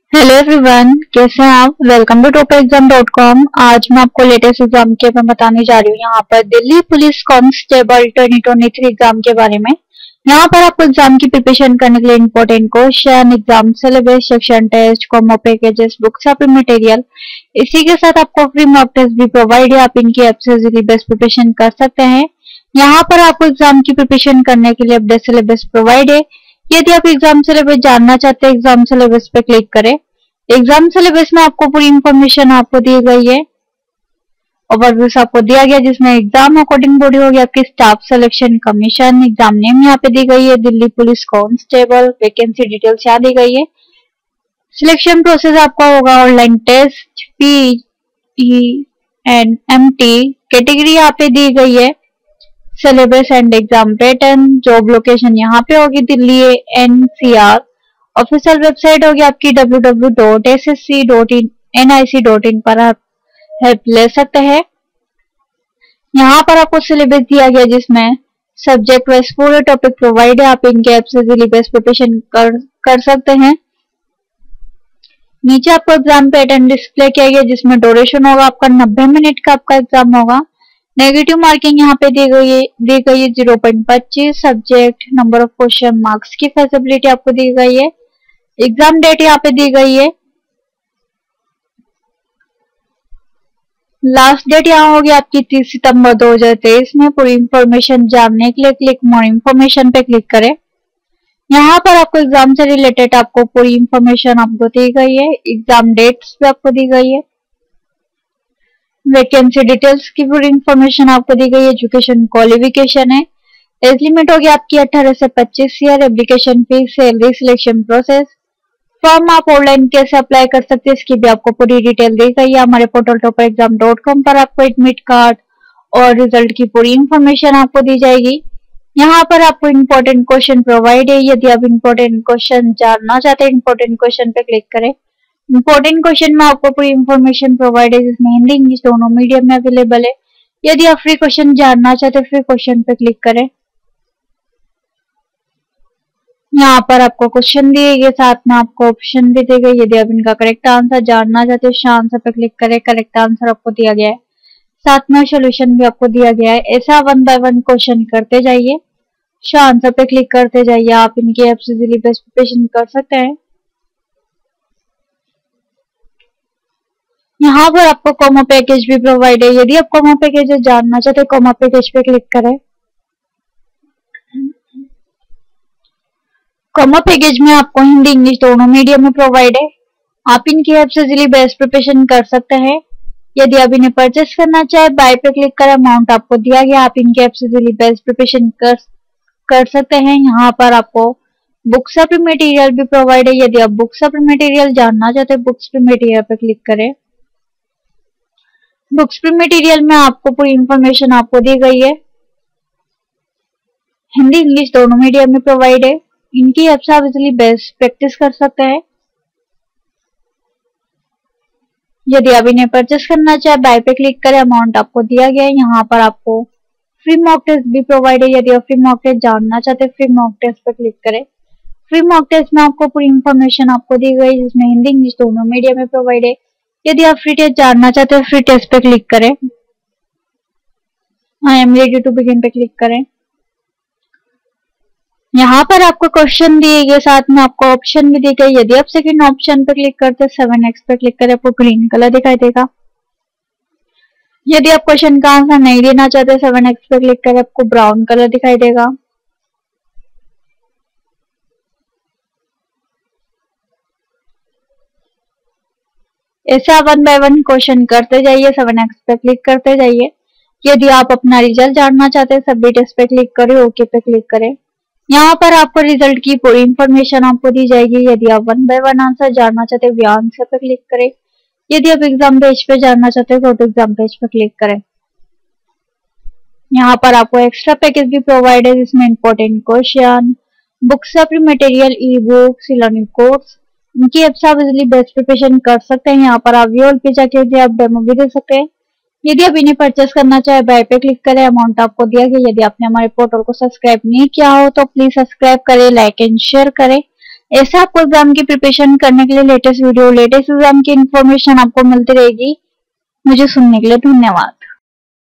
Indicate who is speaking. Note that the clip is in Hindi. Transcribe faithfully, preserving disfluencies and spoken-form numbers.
Speaker 1: हेलो एवरीवन, कैसे हैं आप। Welcome to top exam dot com. आज मैं आपको लेटेस्ट एग्जाम के बारे में बताने जा रही हूँ। यहाँ पर Delhi police constable twenty twenty three exam के बारे में। यहाँ पर आपको एग्जाम की प्रिपरेशन करने के लिए important question, exam syllabus, section test, combo packages, books of material, इसी के साथ आपको फ्री मॉक टेस्ट भी प्रोवाइड है। आप इनकी ऐप से इजीली बेस्ट प्रिपरेशन कर सकते हैं। यहाँ पर आपको एग्जाम की प्रिपरेशन करने के लिए अपडेट सिलेबस प्रोवाइड है। यदि आप एग्जाम सिलेबस जानना चाहते हैं, एग्जाम सिलेबस पे क्लिक करें। एग्जाम सिलेबस में आपको पूरी इंफॉर्मेशन आपको दी गई है। ओवरव्यू आपको दिया गया जिसमें एग्जाम अकॉर्डिंग बॉडी होगी आपकी staff selection commission. Exam name यहाँ पे दी गई है Delhi police constable. Vacancy details यहाँ दी गई है। सिलेक्शन प्रोसेस आपका होगा online test, P T and M T. Category यहाँ पे दी गई है syllabus and exam pattern. Job location यहाँ पे होगी Delhi N C R. Official website होगी आपकी W W W dot S S C dot N I C dot इन पर आप हेल्प ले सकते हैं। यहाँ पर आपको सिलेबस दिया गया जिसमें सब्जेक्ट वाइज पूरे टॉपिक प्रोवाइड है। आप इनके ऐप से सिलेबस प्रिपरेशन कर कर सकते हैं। नीचे आपको एग्जाम पैटर्न डिस्प्ले किया गया जिसमें ड्यूरेशन होगा आपका नब्बे मिनट का आपका एग्जाम होगा। नेगेटिव मार्किंग यहाँ पे दी गई है दी गई है जीरो पॉइंट पच्चीस। Subject, number of question, marks की फैसिलिटी आपको दी गई है। एग्जाम डेट यहाँ पे दी गई है। लास्ट डेट यहाँ होगी आपकी तीस सितंबर दो हज़ार तेईस में। पूरी इंफॉर्मेशन जानने के लिए क्लिक मोर इंफॉर्मेशन पे क्लिक करें। यहाँ पर आपको एग्जाम से रिलेटेड आपको पूरी इंफॉर्मेशन आपको दी गई है। एग्जाम डेट्स भी आपको दी गई है। वैकेंसी डिटेल्स की पूरी इंफॉर्मेशन आपको दी गई है। एजुकेशन क्वालिफिकेशन है। एज लिमिट होगी आपकी अठारह से पच्चीस year. Application fees, salary, selection process, form आप ऑनलाइन कैसे अप्लाई कर सकते हैं इसकी भी आपको पूरी डिटेल दी गई है। हमारे portal topper exam dot com पर आपको एडमिट कार्ड और रिजल्ट की पूरी इंफॉर्मेशन आपको दी जाएगी। यहाँ पर आपको इंपॉर्टेंट क्वेश्चन प्रोवाइड है। यदि आप इंपॉर्टेंट क्वेश्चन जानना चाहते हैं, इंपॉर्टेंट क्वेश्चन पे क्लिक करें। इंपॉर्टेंट क्वेश्चन में आपको पूरी इंफॉर्मेशन प्रोवाइड है जिसमें हिंदी इंग्लिश दोनों मीडियम में अवेलेबल है। यदि आप फ्री क्वेश्चन जानना चाहते हैं, फ्री क्वेश्चन पे क्लिक करें। यहाँ पर आपको क्वेश्चन दिए गए, साथ में आपको ऑप्शन भी दिए गए। यदि आप इनका करेक्ट आंसर जानना चाहते हैं, आंसर पे क्लिक करें। करेक्ट आंसर आपको दिया गया है, साथ में सोल्यूशन भी आपको दिया गया है। ऐसा वन बाय वन क्वेश्चन करते जाइए, आंसर पे क्लिक करते जाइए। आप इनकी ऐप से इजीली बेस्ट प्रिपरेशन कर सकते हैं। यहाँ पर आपको कॉमो पैकेज भी प्रोवाइड है। यदि आप कॉमो पैकेज जानना चाहते हैं, कॉमो पैकेज पे क्लिक करें। कॉमो पैकेज में आपको हिंदी इंग्लिश दोनों मीडियम में प्रोवाइड है। आप इनकी ऐप से इजीली बेस्ट प्रिपरेशन कर सकते हैं। यदि आप इन्हें परचेस करना चाहे, बाय पे क्लिक करें। अमाउंट आपको दिया गया, आप इनकी ऐप से इजीली बेस्ट प्रिपरेशन कर कर सकते हैं। यहाँ पर आपको बुक्स ऑफ मटेरियल भी प्रोवाइड है। यदि आप बुक्स ऑफ मटेरियल जानना चाहते हैं, बुक्स ऑफ मटेरियल पे क्लिक करें। बुक्स ऑफ मटेरियल में आपको पूरी इंफॉर्मेशन आपको दी गई है। हिंदी इंग्लिश दोनों मीडियम में प्रोवाइड है। इनकी ऐप से आप इजीली बेस्ट प्रैक्टिस कर सकते हैं। यदि आप इन्हें परचेस करना चाहे, बाय पे क्लिक करें। अमाउंट आपको दिया गया है। यहाँ पर आपको फ्री मॉक टेस्ट भी प्रोवाइड है। यदि आप फ्री मॉक टेस्ट जानना चाहते हैं, फ्री मॉक टेस्ट पे क्लिक करें। फ्री मॉक टेस्ट में आपको पूरी इंफॉर्मेशन आपको दी गई जिसमें हिंदी इंग्लिश दोनों मीडियम में प्रोवाइड है। यदि आप फ्री टेस्ट जानना चाहते हैं, फ्री टेस्ट पे क्लिक करें। I am ready to begin पे क्लिक करें। यहाँ पर आपको क्वेश्चन दिए गए, साथ में आपको ऑप्शन भी दी गई। यदि आप सेकंड ऑप्शन पे क्लिक करते हैं, सेवन एक्स पे क्लिक करें, आपको ग्रीन कलर दिखाई देगा। यदि आप क्वेश्चन का आंसर नहीं देना चाहते, सेवन एक्स पे क्लिक करें, आपको ब्राउन कलर दिखाई देगा। ऐसा वन बाय वन क्वेश्चन करते जाइए, सेवन एक्स पे क्लिक करते जाइए। यदि आप अपना रिजल्ट जानना चाहते हैं, सबमिट इस पे क्लिक करें, ओके पे क्लिक करें। यहाँ पर आपको रिजल्ट की पूरी इंफॉर्मेशन आपको दी जाएगी। यदि आप वन बाय वन आंसर जानना चाहते हैं, आंसर पे क्लिक करें। यदि आप एग्जाम पेज पे जानना चाहते हैं, तो एग्जाम पेज पे क्लिक करें। यहाँ पर आपको एक्स्ट्रा पैकेज भी प्रोवाइड है जिसमें important question, books of material, e books, learning course, इनकी ऐप से आप इजीली बेस्ट प्रिपरेशन कर सकते हैं। यहाँ पर आप व्यू पे जाके आप डेमो भी दे सकते हैं। यदि आप इन्हें परचेस करना चाहे, बाय पे क्लिक करें। अमाउंट आपको दिया गया। यदि आपने हमारे पोर्टल को सब्सक्राइब नहीं किया हो तो प्लीज सब्सक्राइब करें, लाइक एंड शेयर करें ऐसे आपको एग्जाम की प्रिपरेशन करने के लिए लेटेस्ट वीडियो, लेटेस्ट एग्जाम की इंफॉर्मेशन आपको मिलती रहेगी। मुझे सुनने के लिए धन्यवाद।